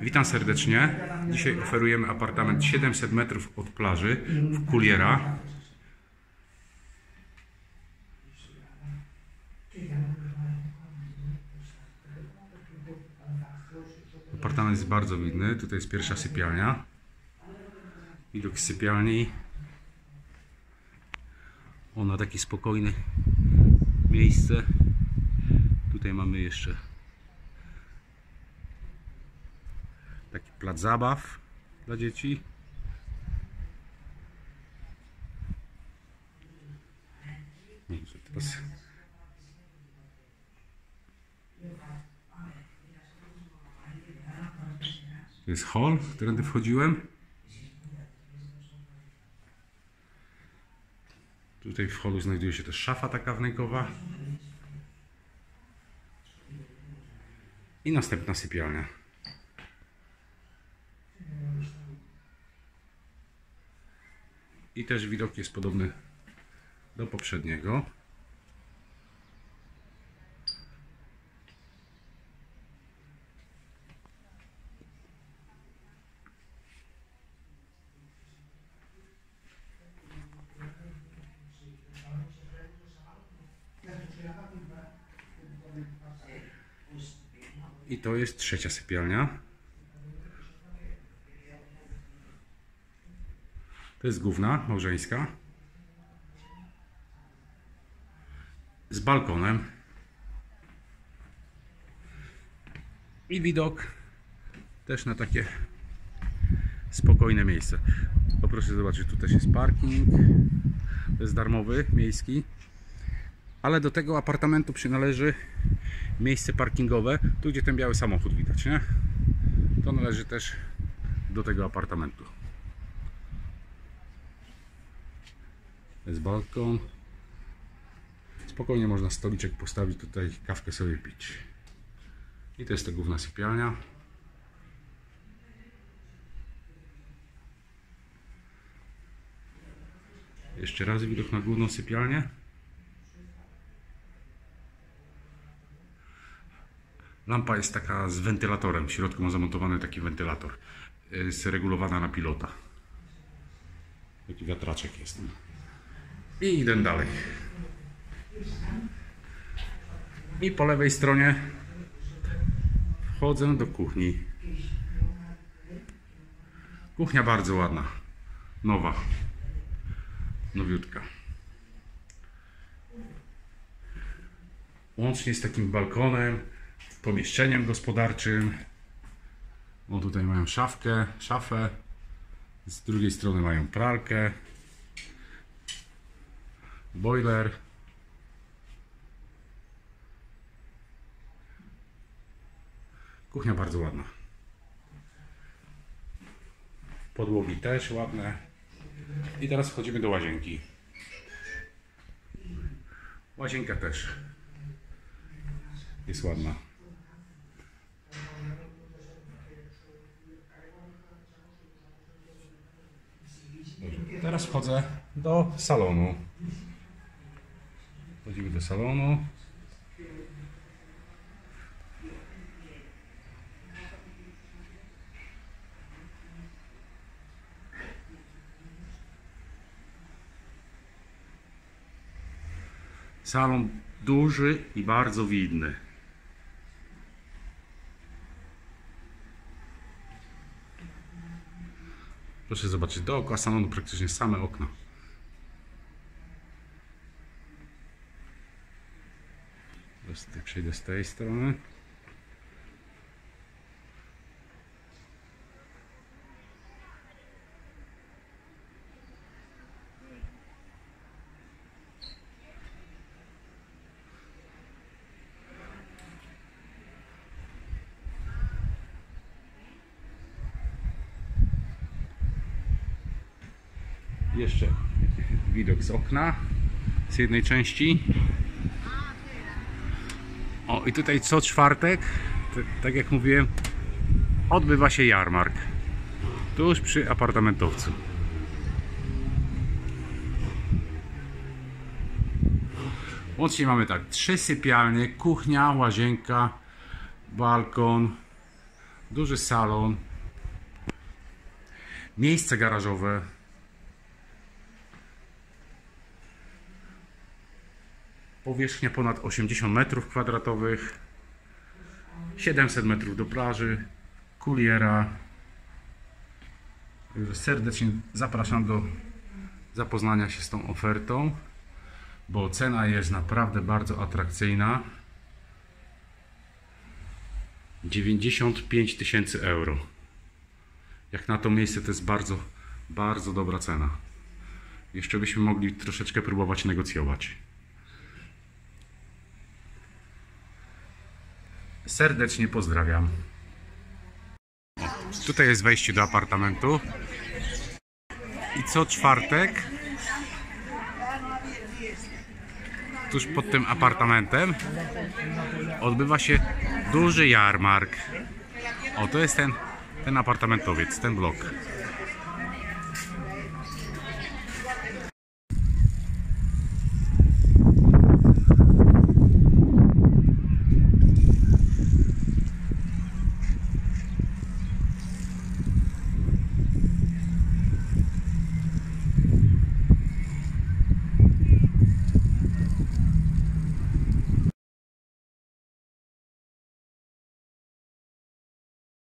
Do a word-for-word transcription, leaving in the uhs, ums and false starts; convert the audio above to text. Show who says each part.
Speaker 1: Witam serdecznie. Dzisiaj oferujemy apartament siedemset metrów od plaży w Kuliera. Apartament jest bardzo widny. Tutaj jest pierwsza sypialnia. Widok z sypialni. Ona takie spokojne miejsce. Tutaj mamy jeszcze taki plac zabaw dla dzieci. Teraz to jest hall, którędy wchodziłem. Tutaj w hallu znajduje się też szafa taka wnękowa. I następna sypialnia. I też widok jest podobny do poprzedniego. I to jest trzecia sypialnia. To jest główna, małżeńska. Z balkonem. I widok też na takie spokojne miejsce. O, proszę zobaczyć, tu też jest parking. To jest darmowy, miejski. Ale do tego apartamentu przynależy miejsce parkingowe. Tu, gdzie ten biały samochód widać, nie? To należy też do tego apartamentu. Jest balkon. Spokojnie można stoliczek postawić, tutaj kawkę sobie pić. I to jest ta główna sypialnia. Jeszcze raz widok na główną sypialnię. Lampa jest taka z wentylatorem. W środku ma zamontowany taki wentylator. Jest regulowana na pilota. Taki wiatraczek jest. I idę dalej. I po lewej stronie wchodzę do kuchni. Kuchnia bardzo ładna. Nowa. Nowiutka. Łącznie z takim balkonem, pomieszczeniem gospodarczym. O, tutaj mają szafkę, szafę. Z drugiej strony mają pralkę. Boiler. Kuchnia bardzo ładna. Podłogi też ładne. I teraz wchodzimy do łazienki. Łazienka też jest ładna. Teraz wchodzę do salonu. Wchodzimy do salonu. Salon duży i bardzo widny. Proszę zobaczyć, dookoła salonu praktycznie same okna. Teraz tutaj przejdę z tej strony. Jeszcze widok z okna, z jednej części. O, i tutaj co czwartek, tak jak mówiłem, odbywa się jarmark. Tuż przy apartamentowcu. Łącznie mamy tak, trzy sypialnie, kuchnia, łazienka, balkon, Duży salon. Miejsce garażowe. Powierzchnia ponad osiemdziesiąt metrów kwadratowych. siedemset metrów do plaży. Kuliera. Także serdecznie zapraszam do zapoznania się z tą ofertą, bo cena jest naprawdę bardzo atrakcyjna. dziewięćdziesiąt pięć tysięcy euro. Jak na to miejsce to jest bardzo, bardzo dobra cena. Jeszcze byśmy mogli troszeczkę próbować negocjować. Serdecznie pozdrawiam. Tutaj jest wejście do apartamentu. I co czwartek, tuż pod tym apartamentem, odbywa się duży jarmark. O, to jest ten, ten apartamentowiec, ten blok.